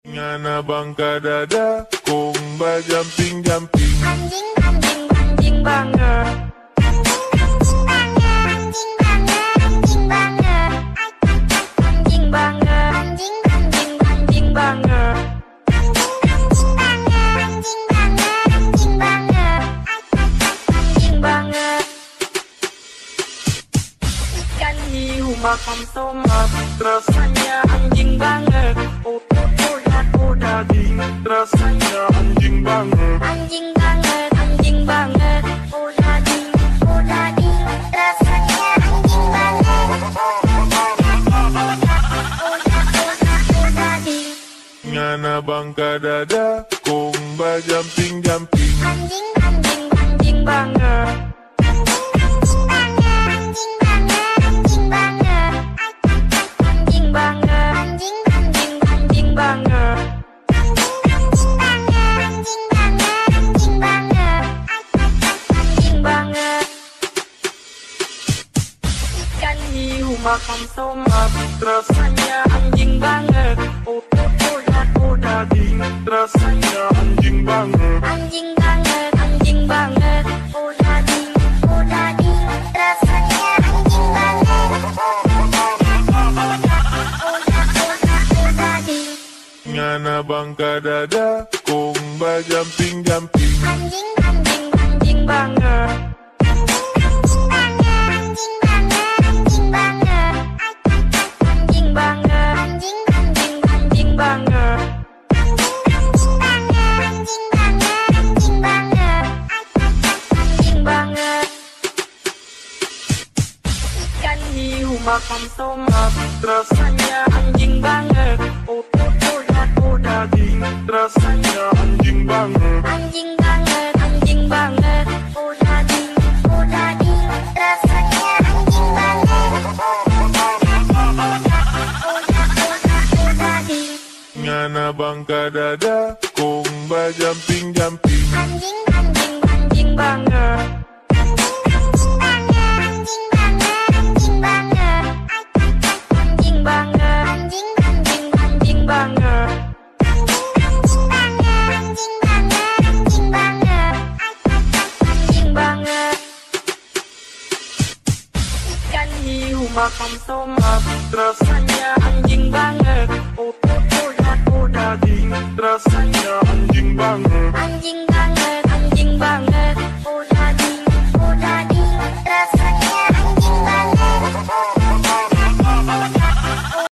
Ngana bangka dada, komba jumping. Anjing anjing anjing banget. Anjing banget. Anjing banget. Anjing anjing anjing banget. Anjing banget. Ikan hiu makan tomat, rasanya anjing banget. Daging, rasanya anjing banget. Anjing banget, anjing banget. Oh daging, rasanya anjing banget. Oh daging. Ngana bangka dada, komba jumping. Anjing anjing anjing banget. Anjing banget. Anjing banget. Anjing anjing anjing banget. Ikan hiu makan tomat, rasanya anjing banget. Oh daging, rasanya anjing banget. Anjing banget, anjing banget. Oh daging, rasanya anjing banget. Oh daging. Ngana bangka dada, komba jumping. Anjing anjing anjing banget. Anjing banget. Anjing banget. Anjing anjing anjing banget. Anjing banget. Ikan hiu makan tomat, rasanya anjing banget. Oh daging, rasanya anjing banget. Anjing banget, anjing banget. Oh daging, rasanya anjing banget. Oh daging. Ngana bangka dada, komba jumping. Anjing anjing anjing banget. Anjing banget. Anjing banget. Anjing anjing anjing banget. Anjing banget. Ikan hiu makan tomat, rasanya anjing